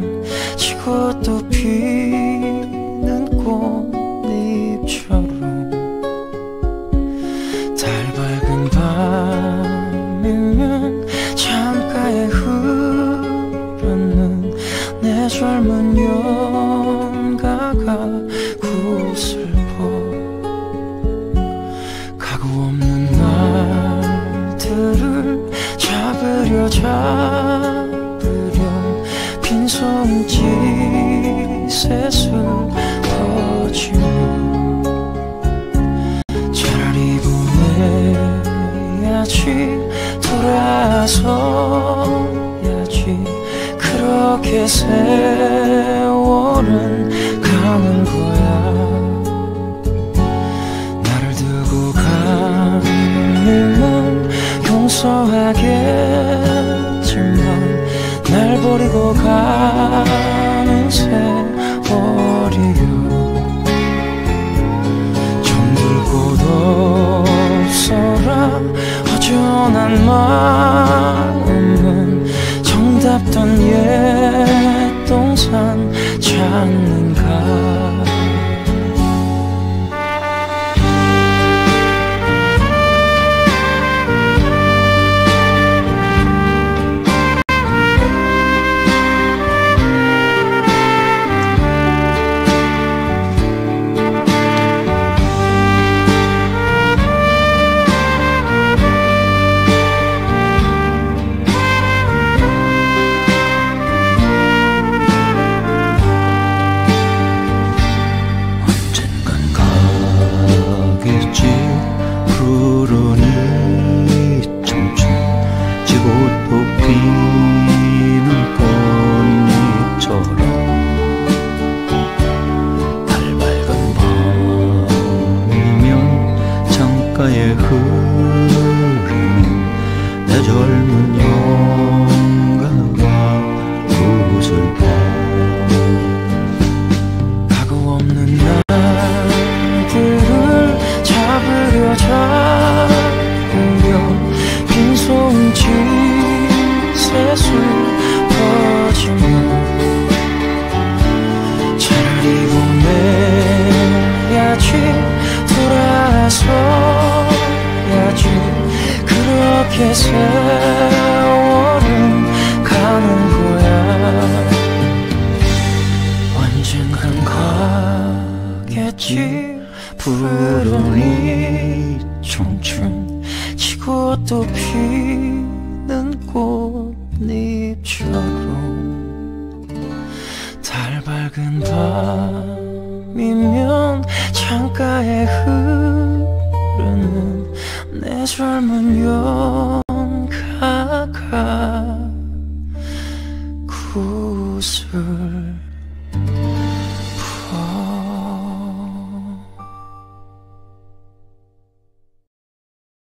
지고 또 피는 꽃잎처럼 달 밝은 밤이면 창가에 흐르는 내 젊은 연가가 구슬퍼 가구 없는 날들을 잡으려 빈손짓에 슬퍼지며 차라리 보내야지 돌아서야지 그렇게 세월은 가는 거야. 나를 두고 가면 용서하겠지만 날 버리고 가는 세월이요 정들 곳 없어라 허전한 마음은 정답던 옛 동산 찾는가. 푸른 이 청춘 지고 또 피는 꽃잎처럼 달 밝은 밤이면 창가에 흐르는 내 젊은 영가가 구슬퍼 가구 없는 날들을 잡으려 빈손짓에 슬퍼지며 차라리 보내야지 돌아서야지 그렇게 세월은 가는 거야. 언젠간 가겠지 푸른 이 청춘 지고 또 피는 꽃잎처럼 달 밝은 밤이면 창가에 흐르는 내 젊은 연가가 구슬